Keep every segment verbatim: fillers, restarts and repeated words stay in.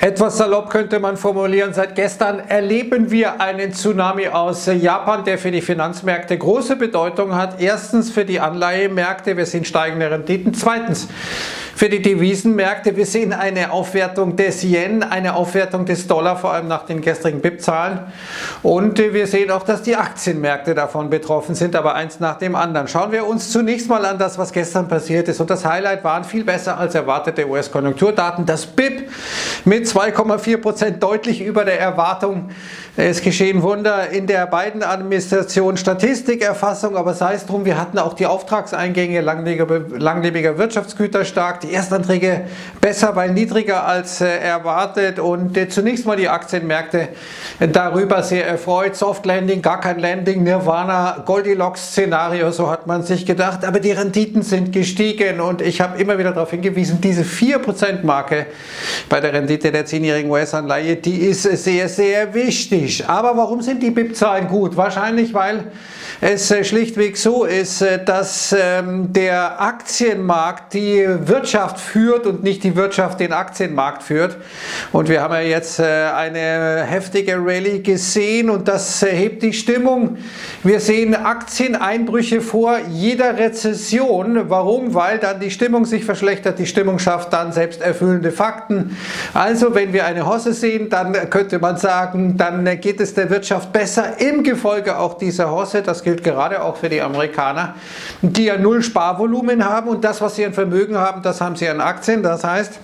Etwas salopp könnte man formulieren, seit gestern erleben wir einen Tsunami aus Japan, der für die Finanzmärkte große Bedeutung hat. Erstens für die Anleihemärkte, wir sehen steigende Renditen. Zweitens für die Devisenmärkte, wir sehen eine Aufwertung des Yen, eine Aufwertung des Dollar, vor allem nach den gestrigen B I P-Zahlen. Und wir sehen auch, dass die Aktienmärkte davon betroffen sind, aber eins nach dem anderen. Schauen wir uns zunächst mal an das, was gestern passiert ist. Und das Highlight waren viel besser als erwartete U S-Konjunkturdaten. Das B I P mit zwei Komma vier Prozent deutlich über der Erwartung. Es geschehen Wunder in der Biden-Administration, Statistikerfassung, aber sei es drum, wir hatten auch die Auftragseingänge langlebiger, langlebiger Wirtschaftsgüter stark, die Erstanträge besser, weil niedriger als äh, erwartet und äh, zunächst mal die Aktienmärkte äh, darüber sehr erfreut. Soft Landing, gar kein Landing, Nirvana, Goldilocks-Szenario, so hat man sich gedacht, aber die Renditen sind gestiegen und ich habe immer wieder darauf hingewiesen, diese vier Prozent Marke bei der Rendite der zehnjährigen U S-Anleihe, die ist sehr, sehr wichtig. Aber warum sind die B I P-Zahlen gut? Wahrscheinlich, weil es schlichtweg so ist, dass der Aktienmarkt die Wirtschaft führt und nicht die Wirtschaft den Aktienmarkt führt. Und wir haben ja jetzt eine heftige Rallye gesehen und das hebt die Stimmung. Wir sehen Aktieneinbrüche vor jeder Rezession. Warum? Weil dann die Stimmung sich verschlechtert, die Stimmung schafft dann selbsterfüllende Fakten. Also wenn wir eine Hosse sehen, dann könnte man sagen, dann geht es der Wirtschaft besser im Gefolge auch dieser Hosse. Das gilt gerade auch für die Amerikaner, die ja null Sparvolumen haben und das, was sie an Vermögen haben, das haben sie an Aktien. Das heißt,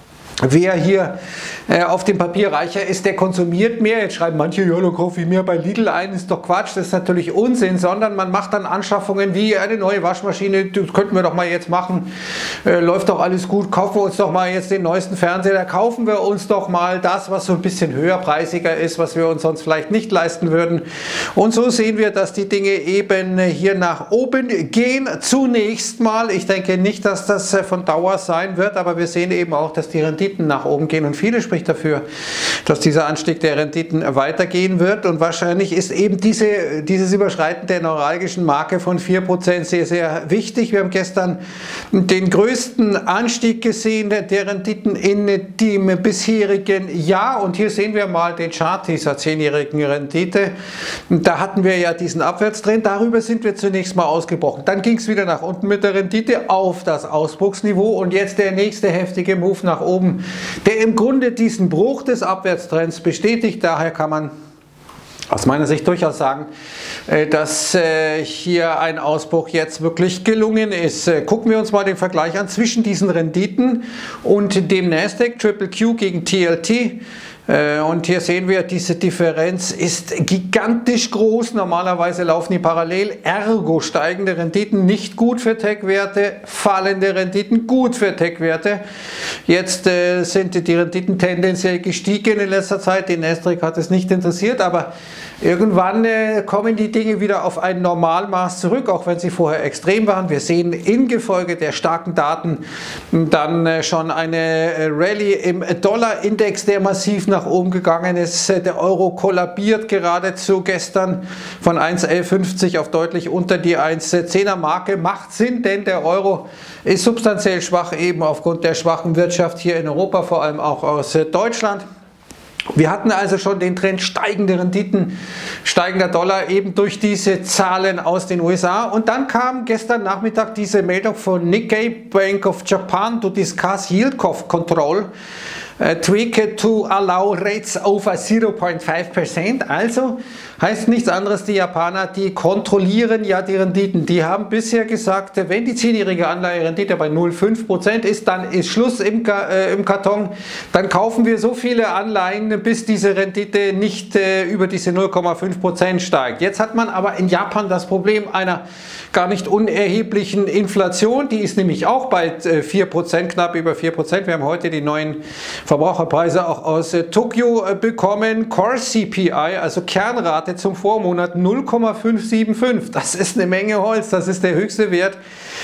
wer hier äh, auf dem Papier reicher ist, der konsumiert mehr. Jetzt schreiben manche, ja, da kaufe ich mir bei Lidl ein, ist doch Quatsch, das ist natürlich Unsinn, sondern man macht dann Anschaffungen wie eine neue Waschmaschine, das könnten wir doch mal jetzt machen, äh, läuft doch alles gut, kaufen wir uns doch mal jetzt den neuesten Fernseher, da kaufen wir uns doch mal das, was so ein bisschen höherpreisiger ist, was wir uns sonst vielleicht nicht leisten würden. Und so sehen wir, dass die Dinge eben hier nach oben gehen, zunächst mal. Ich denke nicht, dass das von Dauer sein wird, aber wir sehen eben auch, dass die Renditen nach oben gehen und viele spricht dafür, dass dieser Anstieg der Renditen weitergehen wird und wahrscheinlich ist eben diese, dieses Überschreiten der neuralgischen Marke von vier Prozent sehr, sehr wichtig. Wir haben gestern den größten Anstieg gesehen der Renditen in dem bisherigen Jahr und hier sehen wir mal den Chart dieser zehnjährigen Rendite. Da hatten wir ja diesen Abwärtstrend, darüber sind wir zunächst mal ausgebrochen. Dann ging es wieder nach unten mit der Rendite auf das Ausbruchsniveau und jetzt der nächste heftige Move nach oben, der im Grunde diesen Bruch des Abwärtstrends bestätigt. Daher kann man aus meiner Sicht durchaus sagen, dass hier ein Ausbruch jetzt wirklich gelungen ist. Gucken wir uns mal den Vergleich an zwischen diesen Renditen und dem Nasdaq, Triple Q gegen T L T. Und hier sehen wir, diese Differenz ist gigantisch groß. Normalerweise laufen die parallel, ergo steigende Renditen nicht gut für Tech-Werte, fallende Renditen gut für Tech-Werte. Jetzt äh, sind die Renditen tendenziell gestiegen in letzter Zeit. Den Nasdaq hat es nicht interessiert, aber irgendwann äh, kommen die Dinge wieder auf ein Normalmaß zurück, auch wenn sie vorher extrem waren. Wir sehen infolge der starken Daten dann äh, schon eine äh, Rallye im Dollar-Index, der massiv nach oben gegangen ist. Der Euro kollabiert geradezu gestern von eins Komma elf fünfzig auf deutlich unter die eins Komma zehner Marke. Macht Sinn, denn der Euro ist substanziell schwach, eben aufgrund der schwachen Wirtschaft hier in Europa, vor allem auch aus Deutschland. Wir hatten also schon den Trend steigende Renditen, steigender Dollar eben durch diese Zahlen aus den U S A. Und dann kam gestern Nachmittag diese Meldung von Nikkei, Bank of Japan, to discuss yield curve control. Uh, tweak to allow rates over zero point five percent. Also heißt nichts anderes, die Japaner, die kontrollieren ja die Renditen. Die haben bisher gesagt, wenn die zehnjährige Anleiherendite bei null Komma fünf Prozent ist, dann ist Schluss im, äh, im Karton. Dann kaufen wir so viele Anleihen, bis diese Rendite nicht äh, über diese null Komma fünf Prozent steigt. Jetzt hat man aber in Japan das Problem einer gar nicht unerheblichen Inflation. Die ist nämlich auch bei äh, vier Prozent, knapp über vier Prozent. Wir haben heute die neuen Verbraucherpreise auch aus äh, Tokio äh, bekommen. Core C P I, also Kernrate zum Vormonat null Komma fünf sieben fünf. Das ist eine Menge Holz, das ist der höchste Wert.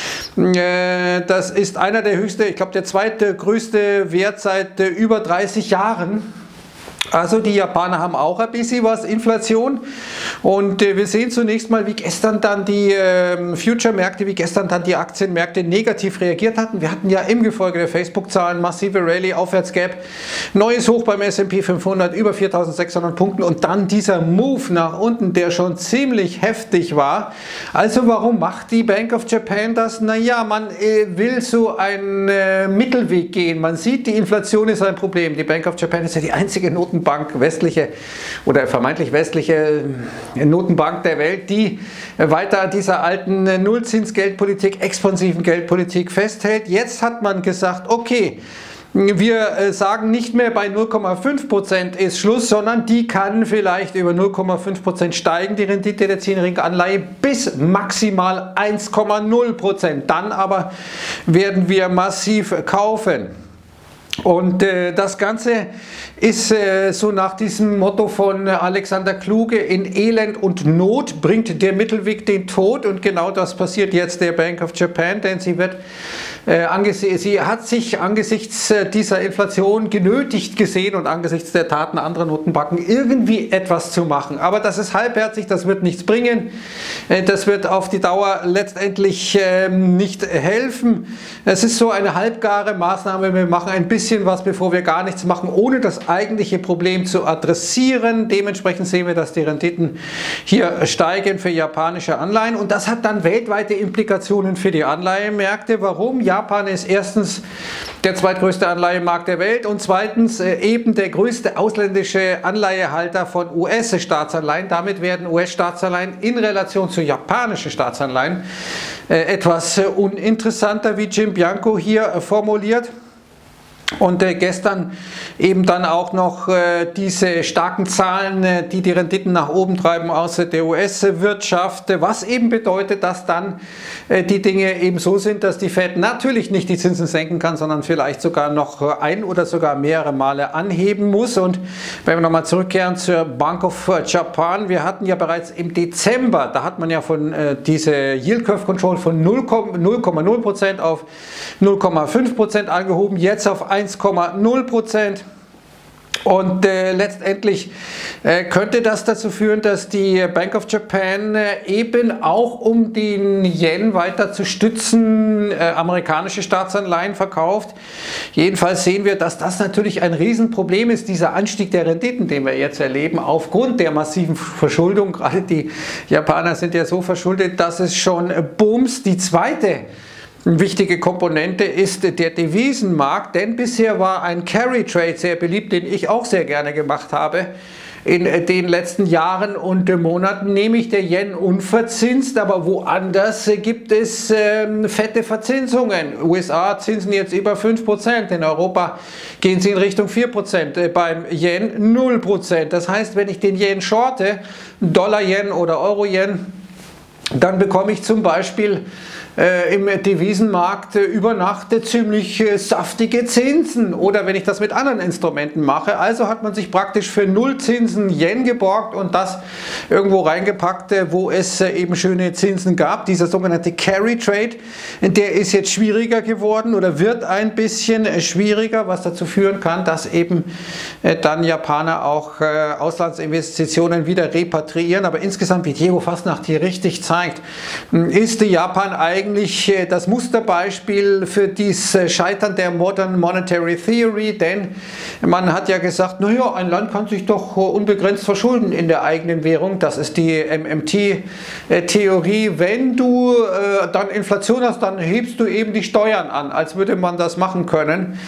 Äh, das ist einer der höchste, ich glaube der zweite größte Wert seit äh, über dreißig Jahren. Also die Japaner haben auch ein bisschen was Inflation und äh, wir sehen zunächst mal, wie gestern dann die äh, Future-Märkte, wie gestern dann die Aktienmärkte negativ reagiert hatten. Wir hatten ja im Gefolge der Facebook-Zahlen massive Rallye, Aufwärtsgap, neues Hoch beim S und P fünfhundert, über viertausendsechshundert Punkten und dann dieser Move nach unten, der schon ziemlich heftig war. Also warum macht die Bank of Japan das? Naja, man äh, will so einen äh, Mittelweg gehen. Man sieht, die Inflation ist ein Problem. Die Bank of Japan ist ja die einzige Noten Bank, westliche oder vermeintlich westliche Notenbank der Welt, die weiter dieser alten Nullzinsgeldpolitik, expansiven Geldpolitik festhält. Jetzt hat man gesagt, okay, wir sagen nicht mehr bei null Komma fünf Prozent ist Schluss, sondern die kann vielleicht über null Komma fünf Prozent steigen, die Rendite der zehnjährigen Anleihe, bis maximal eins Komma null Prozent. Dann aber werden wir massiv kaufen. Und äh, das Ganze ist äh, so nach diesem Motto von Alexander Kluge: in Elend und Not bringt der Mittelweg den Tod, und genau das passiert jetzt der Bank of Japan, denn sie wird äh, angesichts, sie hat sich angesichts dieser Inflation genötigt gesehen und angesichts der Taten anderer Notenbanken irgendwie etwas zu machen. Aber das ist halbherzig, das wird nichts bringen, äh, das wird auf die Dauer letztendlich äh, nicht helfen. Es ist so eine halbgare Maßnahme, wir machen ein bisschen was, bevor wir gar nichts machen, ohne das eigentliche Problem zu adressieren. Dementsprechend sehen wir, dass die Renditen hier steigen für japanische Anleihen, und das hat dann weltweite Implikationen für die Anleihenmärkte. Warum? Japan ist erstens der zweitgrößte Anleihemarkt der Welt und zweitens äh, eben der größte ausländische Anleihehalter von U S-Staatsanleihen. Damit werden U S-Staatsanleihen in Relation zu japanischen Staatsanleihen äh, etwas äh, uninteressanter, wie Jim Bianco hier äh, formuliert. Und äh, gestern eben dann auch noch äh, diese starken Zahlen, äh, die die Renditen nach oben treiben aus der U S-Wirtschaft, äh, was eben bedeutet, dass dann äh, die Dinge eben so sind, dass die Fed natürlich nicht die Zinsen senken kann, sondern vielleicht sogar noch ein oder sogar mehrere Male anheben muss. Und wenn wir nochmal zurückkehren zur Bank of Japan, wir hatten ja bereits im Dezember, da hat man ja von äh, diese Yield Curve Control von null Komma null Prozent auf null Komma fünf Prozent angehoben, jetzt auf eins Komma null Prozent. Und äh, letztendlich äh, könnte das dazu führen, dass die Bank of Japan äh, eben auch, um den Yen weiter zu stützen, äh, amerikanische Staatsanleihen verkauft. Jedenfalls sehen wir, dass das natürlich ein Riesenproblem ist, dieser Anstieg der Renditen, den wir jetzt erleben, aufgrund der massiven Verschuldung. Gerade die Japaner sind ja so verschuldet, dass es schon äh, booms. Die zweite Eine wichtige Komponente ist der Devisenmarkt, denn bisher war ein Carry Trade sehr beliebt, den ich auch sehr gerne gemacht habe in den letzten Jahren und Monaten, nämlich der Yen unverzinst, aber woanders gibt es ähm, fette Verzinsungen. U S A zinsen jetzt über fünf Prozent, in Europa gehen sie in Richtung vier Prozent, äh, beim Yen null Prozent. Das heißt, wenn ich den Yen shorte, Dollar-Yen oder Euro-Yen, dann bekomme ich zum Beispiel äh, im Devisenmarkt äh, über Nacht äh, ziemlich äh, saftige Zinsen, oder wenn ich das mit anderen Instrumenten mache. Also hat man sich praktisch für Nullzinsen Yen geborgt und das irgendwo reingepackt, äh, wo es äh, eben schöne Zinsen gab. Dieser sogenannte Carry Trade, der ist jetzt schwieriger geworden oder wird ein bisschen äh, schwieriger, was dazu führen kann, dass eben äh, dann Japaner auch äh, Auslandsinvestitionen wieder repatriieren. Aber insgesamt, wie Diego Fasnacht hier richtig zeigt, ist Japan eigentlich das Musterbeispiel für dieses Scheitern der Modern Monetary Theory, denn man hat ja gesagt, naja, ein Land kann sich doch unbegrenzt verschulden in der eigenen Währung. Das ist die M M T-Theorie. Wenn du äh, dann Inflation hast, dann hebst du eben die Steuern an, als würde man das machen können.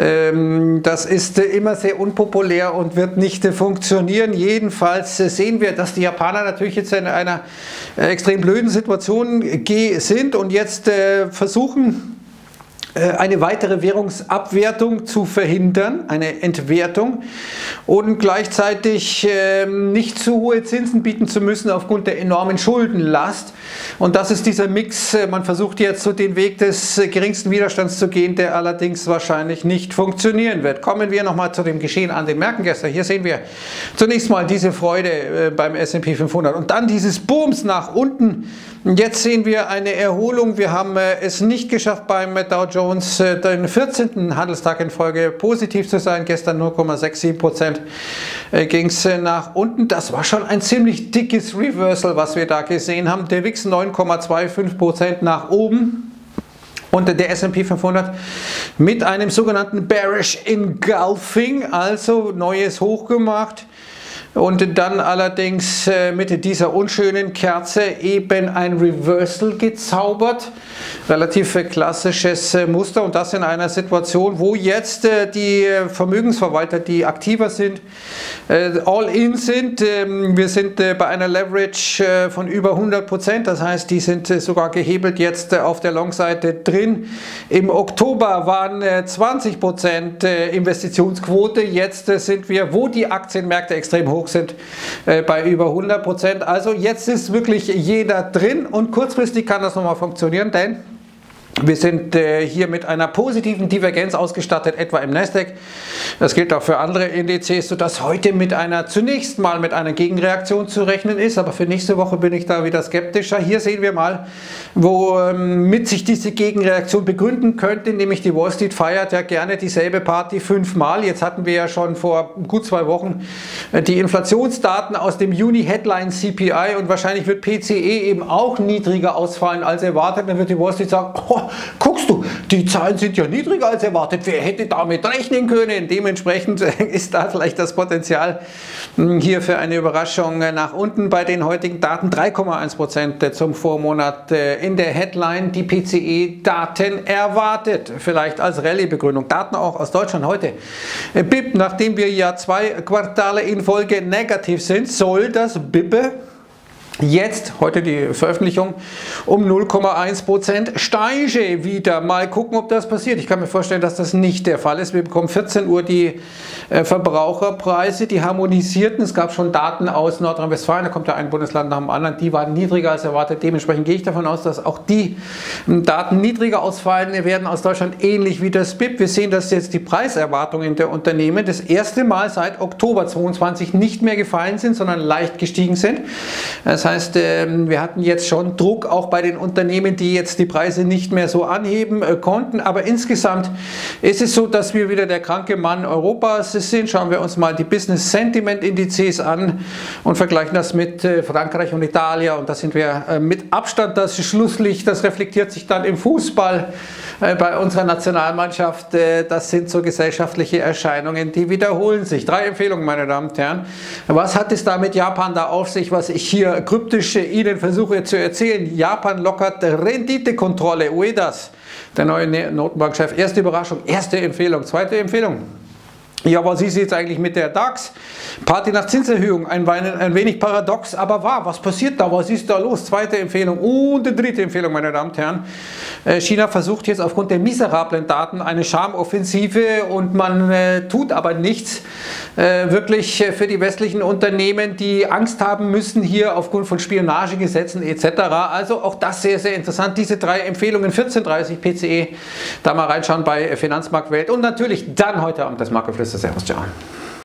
Ähm, das ist äh, immer sehr unpopulär und wird nicht äh, funktionieren. Jedenfalls äh, sehen wir, dass die Japaner natürlich jetzt in einer äh, extrem blöden Situation sind und jetzt äh, versuchen, äh, eine weitere Währungsabwertung zu verhindern, eine Entwertung, und gleichzeitig äh, nicht zu hohe Zinsen bieten zu müssen aufgrund der enormen Schuldenlast. Und das ist dieser Mix. Man versucht jetzt so den Weg des geringsten Widerstands zu gehen, der allerdings wahrscheinlich nicht funktionieren wird. Kommen wir nochmal zu dem Geschehen an den Märkten gestern. Hier sehen wir zunächst mal diese Freude äh, beim S und P fünfhundert und dann dieses Booms nach unten. Jetzt sehen wir eine Erholung. Wir haben es nicht geschafft, beim Dow Jones den vierzehnten Handelstag in Folge positiv zu sein. Gestern null Komma siebenundsechzig Prozent ging es nach unten. Das war schon ein ziemlich dickes Reversal, was wir da gesehen haben. Der W I X neun Komma fünfundzwanzig Prozent nach oben. Und der S und P fünfhundert mit einem sogenannten Bearish Engulfing, also neues Hoch gemacht. Und dann allerdings mit dieser unschönen Kerze eben ein Reversal gezaubert. Relativ klassisches Muster, und das in einer Situation, wo jetzt die Vermögensverwalter, die aktiver sind, all in sind. Wir sind bei einer Leverage von über hundert Prozent, das heißt, die sind sogar gehebelt jetzt auf der Long-Seite drin. Im Oktober waren zwanzig Prozent Investitionsquote, jetzt sind wir, wo die Aktienmärkte extrem hoch sind, bei über hundert Prozent. Also jetzt ist wirklich jeder drin, und kurzfristig kann das nochmal funktionieren, denn wir sind äh, hier mit einer positiven Divergenz ausgestattet, etwa im Nasdaq. Das gilt auch für andere Indizes, sodass heute mit einer, zunächst mal mit einer Gegenreaktion zu rechnen ist, aber für nächste Woche bin ich da wieder skeptischer. Hier sehen wir mal, womit ähm, sich diese Gegenreaktion begründen könnte, nämlich die Wall Street feiert ja gerne dieselbe Party fünfmal. Jetzt hatten wir ja schon vor gut zwei Wochen äh, die Inflationsdaten aus dem Juni Headline C P I, und wahrscheinlich wird P C E eben auch niedriger ausfallen als erwartet. Dann wird die Wall Street sagen, oh, guckst du, die Zahlen sind ja niedriger als erwartet, wer hätte damit rechnen können? Dementsprechend ist da vielleicht das Potenzial hier für eine Überraschung nach unten. Bei den heutigen Daten drei Komma eins Prozent zum Vormonat in der Headline, die P C E-Daten erwartet, vielleicht als Rallye-Begründung. Daten auch aus Deutschland heute. B I P, nachdem wir ja zwei Quartale in Folge negativ sind, soll das B I P jetzt, heute die Veröffentlichung, um null Komma eins Prozent steige wieder. Mal gucken, ob das passiert. Ich kann mir vorstellen, dass das nicht der Fall ist. Wir bekommen vierzehn Uhr die äh, Verbraucherpreise, die harmonisierten. Es gab schon Daten aus Nordrhein-Westfalen, da kommt ja ein Bundesland nach dem anderen, die waren niedriger als erwartet. Dementsprechend gehe ich davon aus, dass auch die Daten niedriger ausfallen werden aus Deutschland, ähnlich wie das B I P. Wir sehen, dass jetzt die Preiserwartungen der Unternehmen das erste Mal seit Oktober zweitausendzweiundzwanzig nicht mehr gefallen sind, sondern leicht gestiegen sind. Das heißt, wir hatten jetzt schon Druck auch bei den Unternehmen, die jetzt die Preise nicht mehr so anheben konnten. Aber insgesamt ist es so, dass wir wieder der kranke Mann Europas sind. Schauen wir uns mal die Business Sentiment Indizes an und vergleichen das mit Frankreich und Italien. Und da sind wir mit Abstand das Schlusslicht. Das reflektiert sich dann im Fußball bei unserer Nationalmannschaft. Das sind so gesellschaftliche Erscheinungen, die wiederholen sich. Drei Empfehlungen, meine Damen und Herren. Was hat es da mit Japan da auf sich, was ich hier kryptisch Ihnen versuche zu erzählen? Japan lockert Renditekontrolle. Uedas, der neue Notenbankchef. Erste Überraschung, erste Empfehlung. Zweite Empfehlung. Ja, was ist jetzt eigentlich mit der DAX? Party nach Zinserhöhung, ein, ein wenig paradox, aber wahr. Was passiert da? Was ist da los? Zweite Empfehlung und die dritte Empfehlung, meine Damen und Herren. China versucht jetzt aufgrund der miserablen Daten eine Charmoffensive, und man äh, tut aber nichts äh, wirklich für die westlichen Unternehmen, die Angst haben müssen hier aufgrund von Spionagegesetzen et cetera. Also auch das sehr, sehr interessant. Diese drei Empfehlungen, vierzehn Uhr dreißig P C E, da mal reinschauen bei Finanzmarktwelt, und natürlich dann heute Abend das Marktgeflüster. Servus, ciao.